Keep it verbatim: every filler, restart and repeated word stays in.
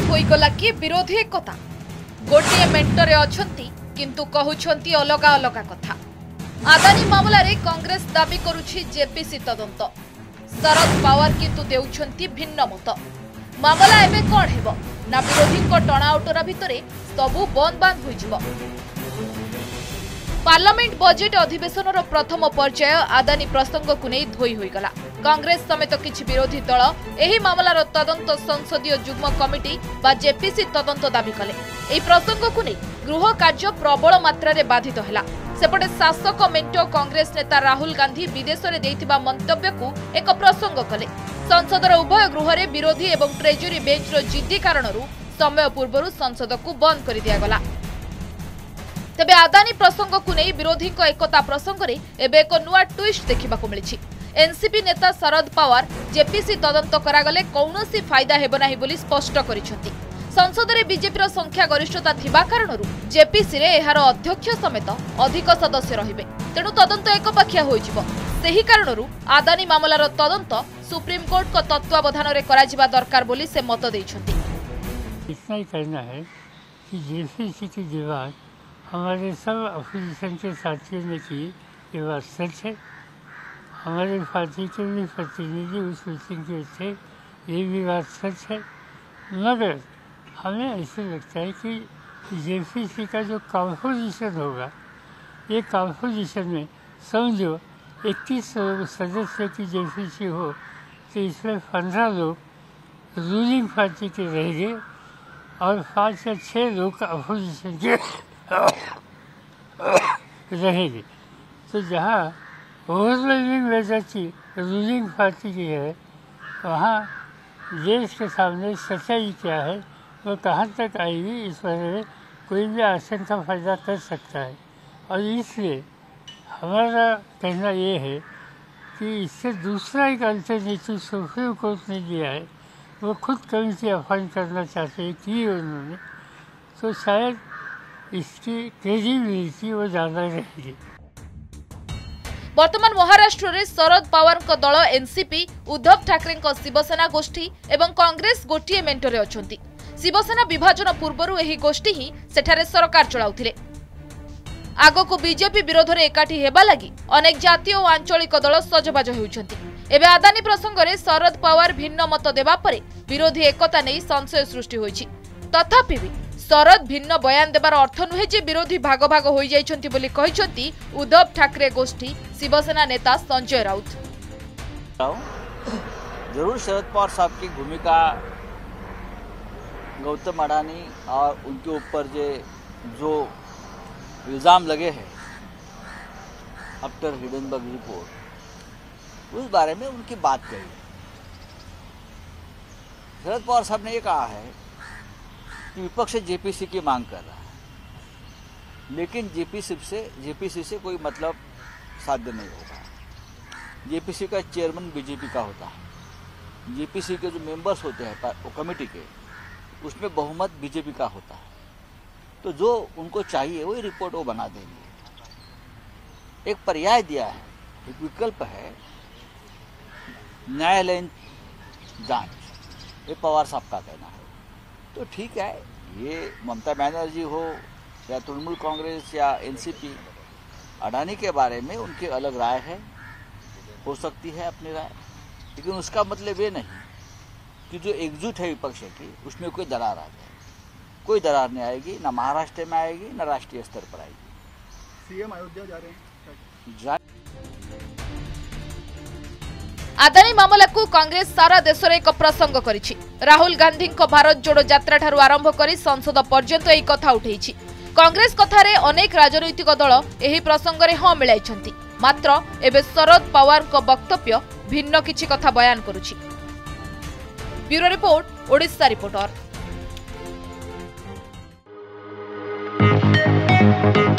होईगला कि विरोधी एकता गोटे मेंटरे अछंती किंतु कहउछंती अलगा अलगा कथा। आदानी मामला रे कांग्रेस दाबी करुछि जेपीसी तदंत, शरद पावार किंतु देउछंती भिन्न मत। मामला एबे कोन हेबो ना विरोधी को टणाउटरा भितरे सबु बंद बांध होइजिबो। पार्लियामेंट बजेट अधिवेशन प्रथम पर्याय आदानी प्रसंग को नहीं धोई होईगला। कांग्रेस समेत किछि विरोधी दल एही मामलार तदंत संसदीय जुग्म कमिटी बा जेपीसी तदंत दाबी कले। एही प्रसंग को नहीं गृह कार्य प्रबल मात्रा रे बाधित हैला। सेपटे शासक मेंटो कांग्रेस नेता राहुल गांधी विदेश रे देइथिबा मंतव्य को एक प्रसंग कले। संसदर उभय गृह रे विरोधी एवं ट्रेजरी बेंच रो जिद्दी कारणरू समय पूर्व संसद को बंद कर दिया गला। तेबे आदानी प्रसंग को नहीं विरोधी को एकता प्रसंग रे एबे एक नुआ ट्विस्ट देखिबा को मिलिछि। एनसीपी नेता शरद पावार जेपीसी तदंत करागले कौनसी फायदा हेबो नाही बोली स्पष्ट करिसंती। संसद रे बीजेपी रो संख्या गरिष्ठता थिबा कारणरू जेपीसी रे एहार अध्यक्ष समेत अधिक सदस्य रहिबे, तेणु तदंत एकपाखिया होइजिबो। सेही कारणरू आदानी मामलार तदंत सुप्रीम कोर्ट को तत्वावधान रे कराजिबा दरकार बोली से मत दैछंती। इतना ही कहना है कि जेपीसी की दीवार हमारे सब अपोजिशन के साथियों ने की, ये बात सच है। हमारे पार्टी के भी प्रतिनिधि उस मीटिंग के थे, ये भी बात सच है। मगर हमें ऐसे लगता है कि जेपीसी का जो कॉम्पोजिशन होगा, ये कॉम्पोजिशन में समझो इक्कीस सदस्य की जेपीसी हो तो इसमें पंद्रह लोग रूलिंग पार्टी के रहेंगे और पाँच या छः लोग अपोजिशन के रहेगी। तो जहाँ ओवरवेलमिंग मेजॉरिटी रूलिंग पार्टी की है, वहाँ देश के सामने सच्चाई क्या है, वो कहाँ तक आएगी, इस बारे में कोई भी आशंका पैदा कर सकता है। और इसलिए हमारा कहना ये है कि इससे दूसरा एक अल्टरनेटिव सुप्रीम कोर्ट ने दिया है, वो खुद कमिटी अपॉइंट करना चाहते हैं कि उन्होंने, तो शायद इसकी क्रेडिबिलिटी वो ज्यादा रहेगी। वर्तमान महाराष्ट्र रे शरद पावार को दल एनसीपी उद्धव ठाकरे को शिवसेना गोष्ठी एवं कांग्रेस गोटिए मेंटरे अछंती। शिवसेना विभाजन पूर्वरु एही गोष्ठी ही सेठारे सरकार चलाउथिले। आगो को बीजेपी विरोध रे एकाठी हेबा लागि अनेक जातीय और आंचलिक दल सजबाज होउछंती। एबे आदानी प्रसंग रे शरद पावार भिन्न मत देबा परे विरोधी एकता नै संशय सृष्टि होइछि। तथापि भी शरद भिन्न बयान देवार अर्थ नुहे जे विरोधी भाग भाग हो जाइछंती बोली कहिसंती उद्धव ठाकरे गोष्ठी शिवसेना नेता संजय राउत। जरूर शरद पवार साहब की भूमिका गौतम अडानी और उनके ऊपर जे जो इल्जाम लगे हैं आफ्टर हिडनबर्ग रिपोर्ट, उस बारे में उनकी बात कही। शरद पवार साहब ने ये कहा है कि विपक्ष जेपीसी की मांग कर रहा है, लेकिन जेपीसी से जेपीसी से कोई मतलब साध्य नहीं होगा। जेपीसी का चेयरमैन बीजेपी का होता है, जेपीसी के जो मेंबर्स होते हैं कमेटी के, उसमें बहुमत बीजेपी का होता है। तो जो उनको चाहिए वही रिपोर्ट वो बना देंगे। एक पर्याय दिया है, एक विकल्प है न्यायालयीन जांच, ये पवार साहब का कहना है। तो ठीक है, ये ममता बनर्जी हो या तृणमूल कांग्रेस या एनसीपी, अडानी के बारे में उनकी अलग राय है, हो सकती है अपनी राय, लेकिन उसका मतलब ये नहीं कि जो एकजुट है विपक्ष की उसमें कोई दरार आ जाए। कोई दरार नहीं आएगी, ना महाराष्ट्र में आएगी, ना राष्ट्रीय स्तर पर आएगी। सीएम अयोध्या जा रहे हैं जा... आदानी मामला को कांग्रेस सारा देश रे एक प्रसंग करिछि। राहुल गांधी को भारत जोड़ो यात्रा ठारू आरंभ करी संसद पर्यंत एही कथा उठेइछि। कांग्रेस कथारे अनेक राजनैतिक दल एही प्रसंग रे हां मिलाइछंती, मात्र एबे शरद पावार को वक्तव्य भिन्न किछि कथा बयान करुछि। Bureau report, Odisha reporter.